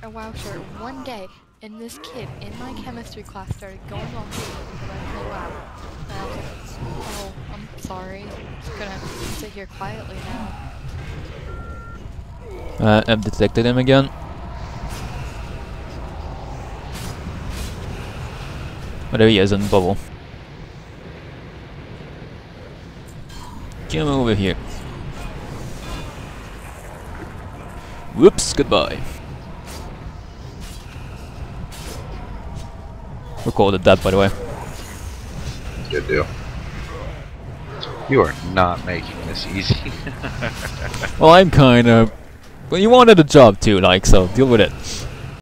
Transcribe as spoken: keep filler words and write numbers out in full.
a WoW shirt one day, and this kid in my chemistry class started going on to me because I play WoW. And I was like, oh, I'm sorry. I'm just gonna sit here quietly now. Uh, I've detected him again. Oh, there he is in the bubble. Come over here. Whoops, goodbye. Recorded that, by the way. Good deal. You are not making this easy. Well, I'm kinda... Well, you wanted a job too, like, so deal with it.